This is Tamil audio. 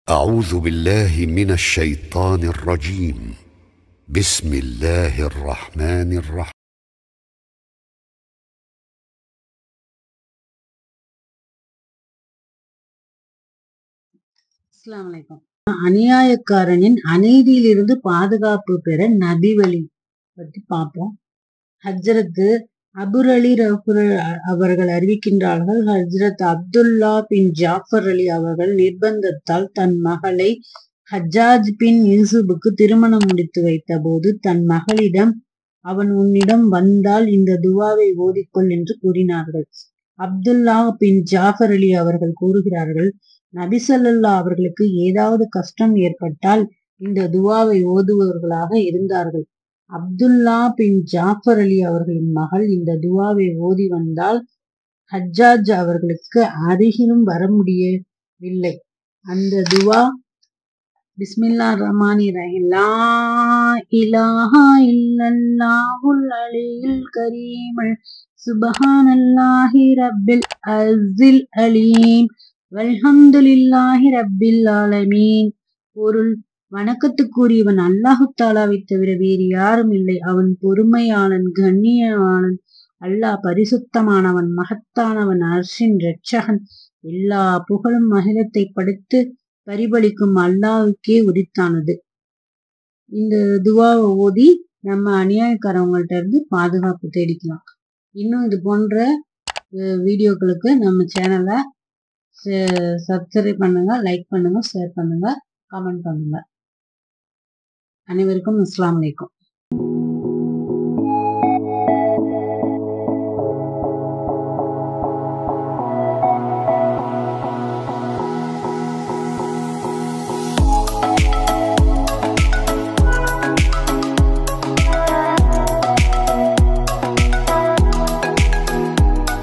أعوذ بالله من الشيطان الرجيم. بسم الله الرحمن الرحيم. அஸ்ஸலாமு அலைக்கும். அநியாயக்காரனின் அநீதியிலிருந்து பாதுகாப்பு பெற நபி வழி பத்தி பார்ப்போம். ஹஜ்ரத் அபுர் அலி அவர்கள் அறிவிக்கின்றார்கள், ஹஜ்ரத் அப்துல்லா பின் ஜாஃபர் அலி அவர்கள் நிர்பந்தத்தால் தன் மகளை ஹஜ்ஜாஜ் பின் யூசுஃபுக்கு திருமணம் முடித்து வைத்த போது தன் மகளிடம், அவன் உன்னிடம் வந்தால் இந்த துவாவை ஓதிக்கொள் என்று கூறினார்கள். அப்துல்லா பின் ஜாஃபர் அலி அவர்கள் கூறுகிறார்கள், நபி ஸல்லல்லாஹு அவர்களுக்கு ஏதாவது கஷ்டம் ஏற்பட்டால் இந்த துவாவை ஓதுபவர்களாக இருந்தார்கள். அப்துல்லா பின் ஜாஃபர் அலி அவர்களின் மகள் இந்த துவாவை ஓதி வந்தால் ஹஜ்ஜாஜ் அவர்களுக்கு அருகிலும் வர முடியவில்லை. அந்த துவா பிஸ்மில்லாஹிர் ரஹ்மானிர் ரஹீம். லா இலாஹா இல்லல்லாஹுல் அலியுல் கரீம் சுப்ஹானல்லாஹி ரப்பில் அஸ்ஸில் அலீம் வல்ஹம்துலில்லாஹி ரப்பில் ஆலமீன். பொருள்: வணக்கத்துக்குரியவன் அல்லாஹு தஆலாவை தவிர வேறு யாரும் இல்லை. அவன் பொறுமையாளன், கண்ணியமானவன். அல்லாஹ் பரிசுத்தமானவன், மகத்தானவன், அர்ஷின் இரட்சகன். எல்லா புகழும் அகிலத்தை படைத்து பரிபலிக்கும் அல்லாஹ்வுக்கே உரித்தானது. இந்த துவாவை ஓதி நம்ம அநியாயக்காரவங்கள்ட்ட இருந்து பாதுகாப்பு தேடிக்கலாம். இன்னும் இது போன்ற வீடியோக்களுக்கு நம்ம சேனலை சப்ஸ்கிரைப் பண்ணுங்க, லைக் பண்ணுங்க, ஷேர் பண்ணுங்க, கமெண்ட் பண்ணுங்க. அனைவருக்கும் அஸ்ஸலாமு அலைக்கும்.